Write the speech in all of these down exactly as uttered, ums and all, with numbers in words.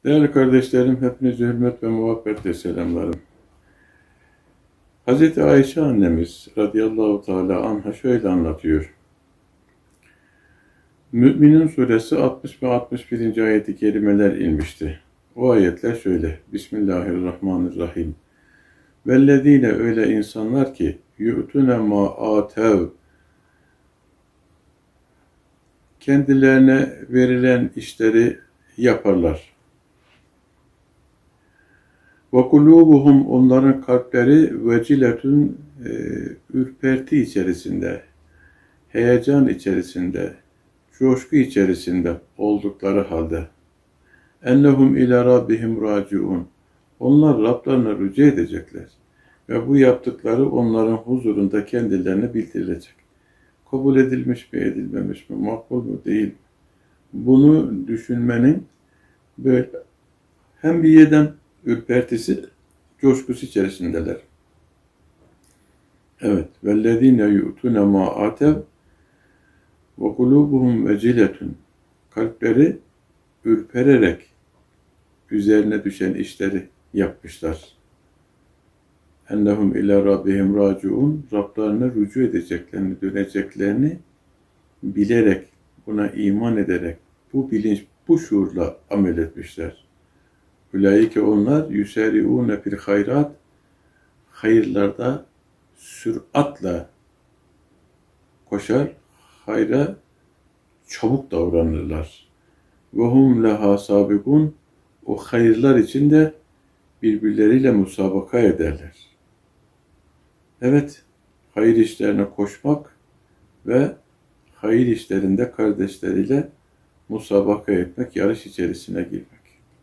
Değerli kardeşlerim, hepinize hürmet ve muhabbetle selamlarım. Hazreti Ayşe annemiz radıyallahu teala anha şöyle anlatıyor. Mü'minun suresi altmış ve altmış birinci ayeti kerimeler inmişti. O ayetler şöyle. Bismillahirrahmanirrahim. Vellezine öyle insanlar ki yu'tune ma atev kendilerine verilen işleri yaparlar. Ve kulubuhum onların kalpleri veciletun e, ürperti içerisinde, heyecan içerisinde, coşku içerisinde oldukları halde. Ennehum ila rabbihim raciun. Onlar Rablarına rücu edecekler. Ve bu yaptıkları onların huzurunda kendilerine bildirilecek. Kabul edilmiş mi, edilmemiş mi, makbul mu, değil mi? Bunu düşünmenin böyle hem bir yerden ürpertisi, coşkusu içerisindeler. Evet. وَالَّذ۪ينَ يُؤْتُونَ مَا آتَوْا وَقُلُوبُهُمْ وَجِلَةٌ Kalpleri ürpererek üzerine düşen işleri yapmışlar. اَنَّهُمْ اِلَى رَبِّهِمْ رَاجُعُونَ Rablarına rücu edeceklerini, döneceklerini bilerek, buna iman ederek, bu bilinç, bu şuurla amel etmişler. Ulaike onlar yüseriûne fil hayrat hayırlarda süratle koşar, hayra çabuk davranırlar. Ve hum leha sabikun o hayırlar içinde birbirleriyle musabaka ederler. Evet, hayır işlerine koşmak ve hayır işlerinde kardeşleriyle musabaka etmek, yarış içerisine girmek.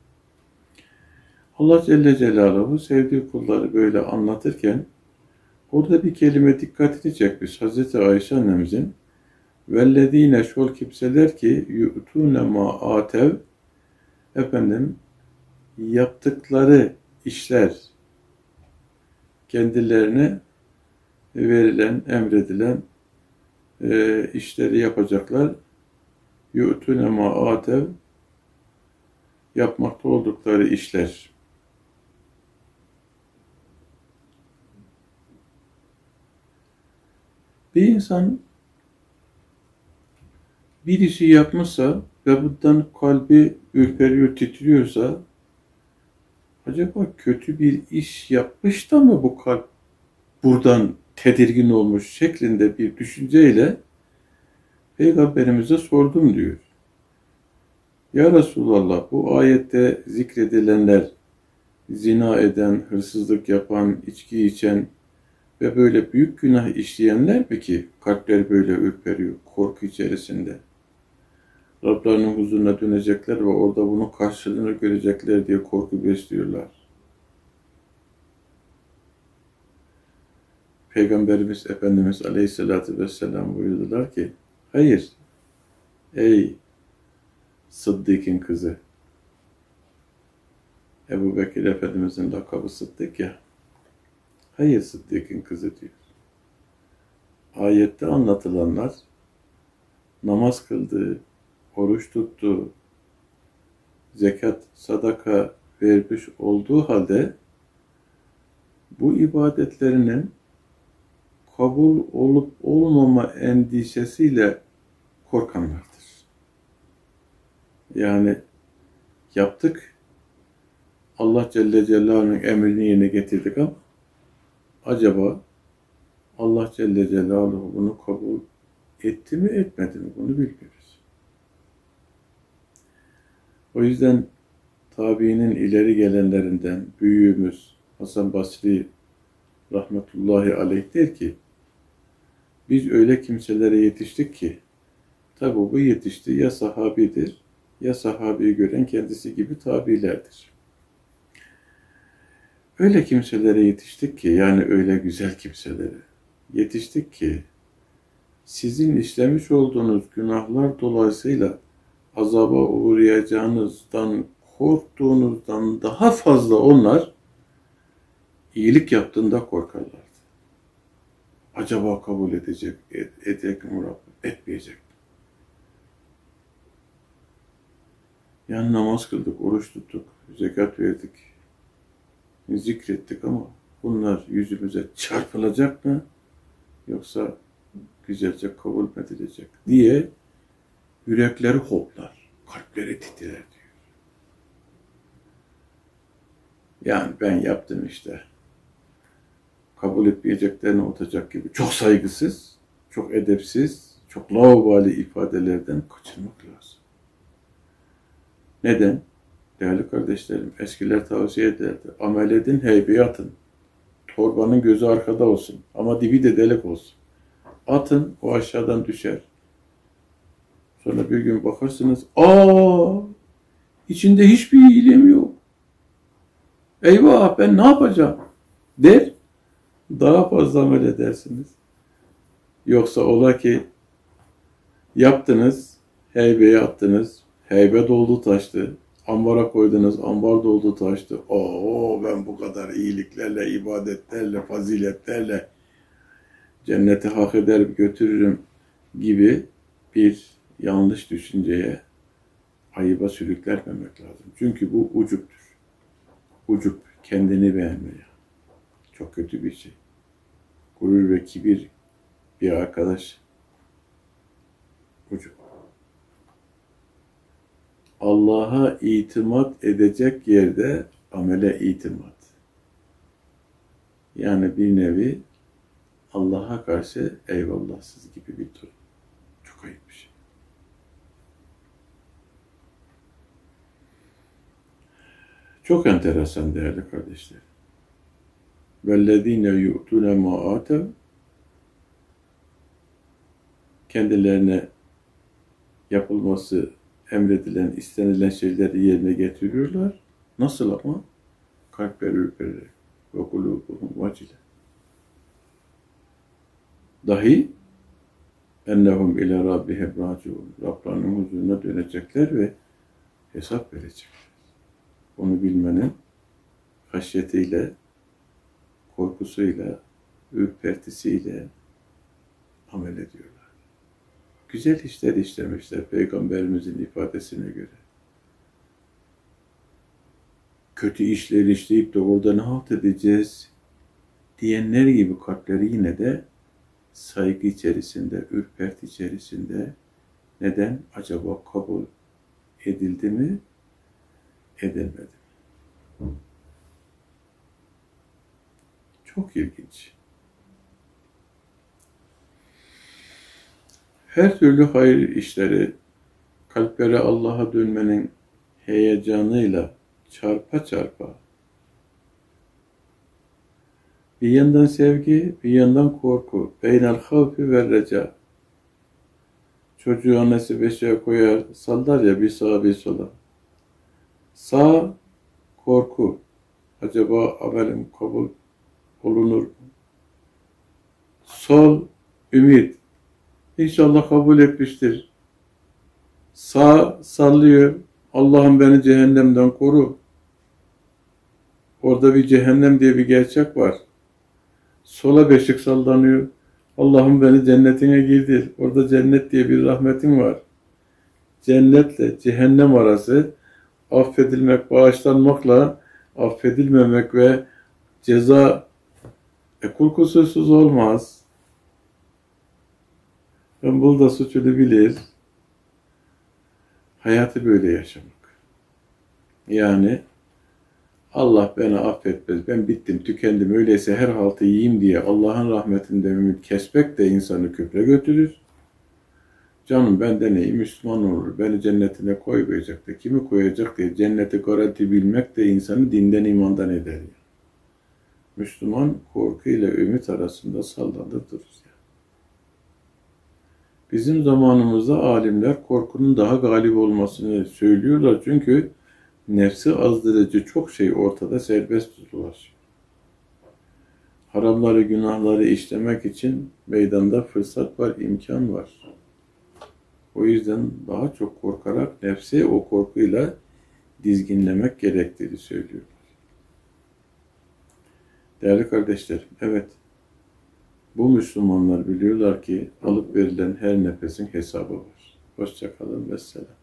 Allah Celle Celaluhu sevdiği kulları böyle anlatırken orada bir kelime dikkatini çekmiş. Hazreti Ayşe annemizin vellezine şol kimseler ki yu'tune ma atev efendim yaptıkları işler kendilerine verilen, emredilen e, işleri yapacaklar. Yu'tune ma atev yapmakta oldukları işler. Bir insan bir işi yapmışsa ve bundan kalbi ürperiyor, titriyorsa acaba kötü bir iş yapmış da mı bu kalp buradan tedirgin olmuş şeklinde bir düşünceyle Peygamberimize sordum diyor. Ya Resulallah, bu ayette zikredilenler zina eden, hırsızlık yapan, içki içen ve böyle büyük günah işleyenler mi ki kalpler böyle ürperiyor, korku içerisinde? Rablarının huzuruna dönecekler ve orada bunun karşılığını görecekler diye korku besliyorlar. Peygamberimiz Efendimiz Aleyhisselatü Vesselam buyurdular ki, hayır, ey Sıddık'ın kızı, Ebu Bekir Efendimizin lakabı Sıddık ya, hayır Sıddık'ın kızı diyor. Ayette anlatılanlar namaz kıldığı, oruç tuttuğu, zekat, sadaka vermiş olduğu halde bu ibadetlerinin kabul olup olmama endişesiyle korkanlardır. Yani yaptık, Allah Celle Celaluhu'nun emrini yerine getirdik ama acaba Allah Celle Celaluhu bunu kabul etti mi etmedi mi bunu bilmiyoruz. O yüzden tabiinin ileri gelenlerinden büyüğümüz Hasan Basri rahmetullahi aleyh der ki biz öyle kimselere yetiştik ki tabi bu yetişti ya sahabidir ya sahabeyi gören kendisi gibi tabilerdir. Öyle kimselere yetiştik ki yani öyle güzel kimselere yetiştik ki sizin işlemiş olduğunuz günahlar dolayısıyla azaba uğrayacağınızdan korktuğunuzdan daha fazla onlar iyilik yaptığında korkarlardı. Acaba kabul edecek, edecek mi Rabbim? Etmeyecek. Yani namaz kıldık, oruç tuttuk, zekat verdik, zikrettik ama bunlar yüzümüze çarpılacak mı yoksa güzelce kabul mü edilecek diye yürekleri hoplar, kalpleri titrer diyor. Yani ben yaptım işte, kabul etmeyeceklerini olacak gibi çok saygısız, çok edepsiz, çok laubali ifadelerden kaçınmak lazım. Neden? Değerli kardeşlerim, eskiler tavsiye ederdi. Amel edin, heybeye atın. Torbanın gözü arkada olsun ama dibi de delik olsun. Atın, o aşağıdan düşer. Sonra bir gün bakarsınız, aa, içinde hiçbir iyiliğim yok. Eyvah, ben ne yapacağım der, daha fazla amel edersiniz. Yoksa ola ki yaptınız, heybeye attınız, heybe doldu taştı, ambara koydunuz, ambar doldu taştı. Oo, ben bu kadar iyiliklerle, ibadetlerle, faziletlerle cennete hak eder götürürüm gibi bir yanlış düşünceye, ayıba sürüklenmemek lazım. Çünkü bu ucuptur. Ucup, kendini beğenmeye. Çok kötü bir şey. Gurur ve kibir bir arkadaş. Ucup. Allah'a itimat edecek yerde amele itimat. Yani bir nevi Allah'a karşı eyvallahsız gibi bir durum. Çok ayıp bir şey. Çok enteresan değerli kardeşler. وَالَّذ۪ينَ يُؤْتُونَ مَا آتَوْا kendilerine yapılması emredilen, istenilen şeyleri yerine getiriyorlar. Nasıl ama? Kalpleri ürpererek ve kulubuhum vacile. Dahi ennehum ile rabbihim raciun. Rablarının huzuruna dönecekler ve hesap verecekler. Onu bilmenin haşyetiyle, korkusuyla, ürpertisiyle amel ediyorlar. Güzel işler işlemişler Peygamberimizin ifadesine göre. Kötü işler işleyip de orada ne halt edeceğiz diyenler gibi kalpleri yine de saygı içerisinde, ürperti içerisinde. Neden? Acaba kabul edildi mi, edilmedi mi? Çok ilginç. Her türlü hayır işleri kalplere Allah'a dönmenin heyecanıyla çarpa çarpa bir yandan sevgi, bir yandan korku. Beynel havfi ve reca. Çocuğu annesi beşiğe koyar, sallar ya bir sağa bir sola. Sağ korku. Acaba amelim kabul olunur mu? Sol ümit. İnşallah kabul etmiştir. Sağ sallıyor. Allah'ım beni cehennemden koru. Orada bir cehennem diye bir gerçek var. Sola beşik sallanıyor. Allah'ım beni cennetine girdir. Orada cennet diye bir rahmetin var. Cennetle cehennem arası affedilmek, bağışlanmakla affedilmemek ve ceza e, kul kusursuz olmaz. Rabbul da suçunu bilir. Hayatı böyle yaşamak. Yani Allah beni affetmez, ben bittim, tükendim, öyleyse her haltı yiyeyim diye Allah'ın rahmetinden ümit kesmek de insanı küfre götürür. Canım benden iyi Müslüman olur, beni cennetine koymayacak da kimi koyacak diye cenneti garanti bilmek de insanı dinden imandan eder. Yani. Müslüman korku ile ümit arasında sallanır durur. Yani. Bizim zamanımızda alimler korkunun daha galip olmasını söylüyorlar çünkü nefsi azdırıcı çok şey ortada serbest dolaşıyor. Haramları, günahları işlemek için meydanda fırsat var, imkan var. O yüzden daha çok korkarak nefsi o korkuyla dizginlemek gerektiğini söylüyorlar. Değerli kardeşlerim, evet, bu Müslümanlar biliyorlar ki alıp verilen her nefesin hesabı var. Hoşça kalın ve selam.